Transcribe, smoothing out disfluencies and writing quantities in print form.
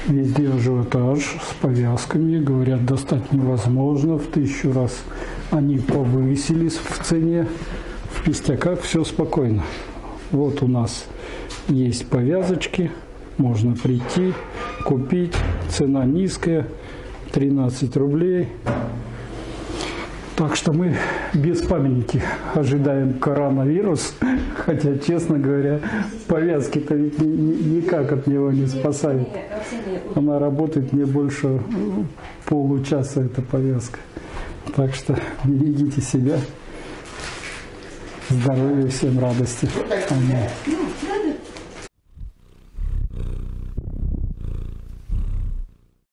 Везде ажиотаж с повязками. Говорят, достать невозможно. В 1000 раз они повысились в цене. В Пестяках все спокойно. Вот у нас есть повязочки. Можно прийти, купить. Цена низкая. 13 рублей. Так что мы без памяти ожидаем коронавирус, хотя, честно говоря, повязки-то ведь никак от него не спасают. Она работает не больше получаса, эта повязка. Так что берегите себя. Здоровья, всем радости. Аминь.